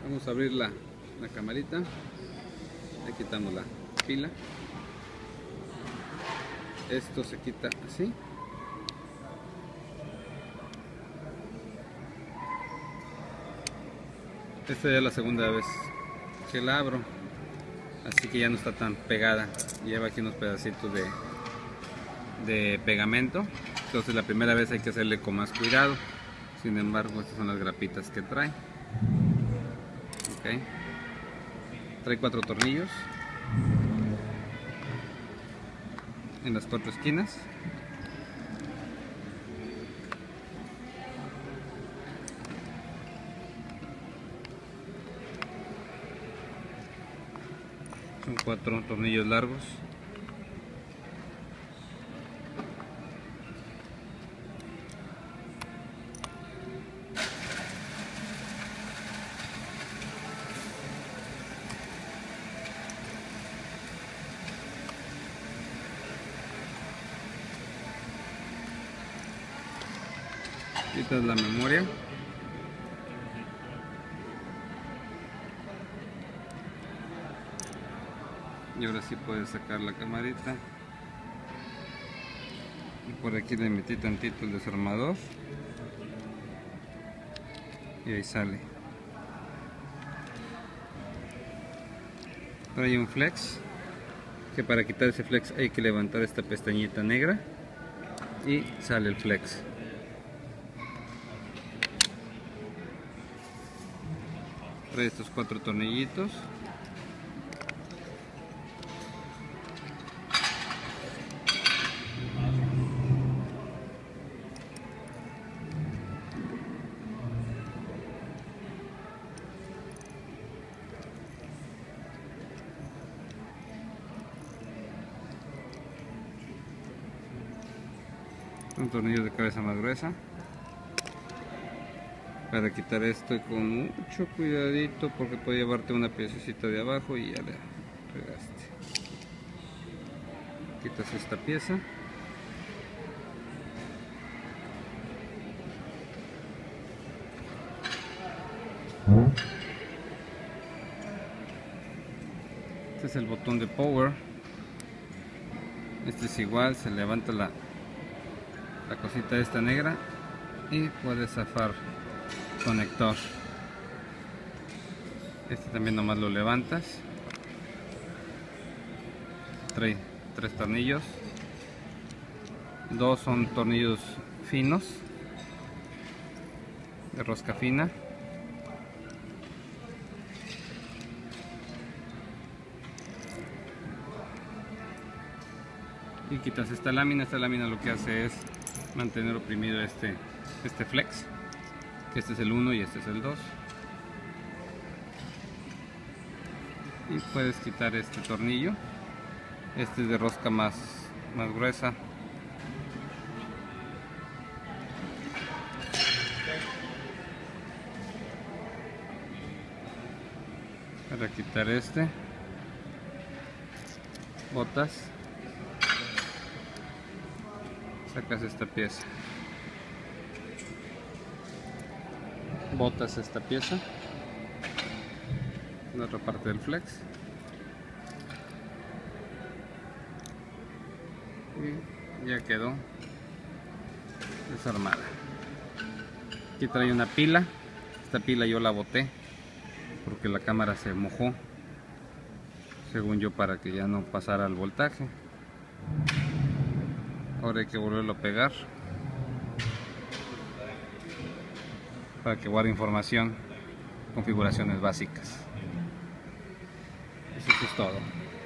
Vamos a abrir la camarita. Le quitamos la pila. Esto se quita así. Esta ya es la segunda vez que la abro, así que ya no está tan pegada. Lleva aquí unos pedacitos de pegamento, entonces la primera vez hay que hacerle con más cuidado. Sin embargo, estas son las grapitas que trae. Okay. Trae 4 tornillos en las 4 esquinas. Son 4 tornillos largos. Quitas la memoria. Y ahora sí puedes sacar la camarita. Y por aquí le metí tantito el desarmador. Y ahí sale. Trae un flex. Que para quitar ese flex hay que levantar esta pestañita negra. Y sale el flex. Trae estos 4 tornillitos. Un tornillo de cabeza más gruesa. Para quitar esto con mucho cuidadito, porque puede llevarte una piececita de abajo y ya le pegaste. Quitas esta pieza. Este es el botón de power. Este es igual, se levanta la cosita esta negra y puedes zafar conector. Este también nomás lo levantas. Trae 3 tornillos. 2 son tornillos finos de rosca fina. Y quitas esta lámina. Esta lámina lo que hace es mantener oprimido este flex. Este es el 1 y este es el 2. Y puedes quitar este tornillo. Este es de rosca más gruesa. Para quitar este, botas, sacas esta pieza. Botas esta pieza, la otra parte del flex y ya quedó desarmada. Aquí trae una pila. Esta pila yo la boté porque la cámara se mojó, según yo, para que ya no pasara el voltaje. Ahora hay que volverlo a pegar para que guarde información, configuraciones básicas. Eso es todo.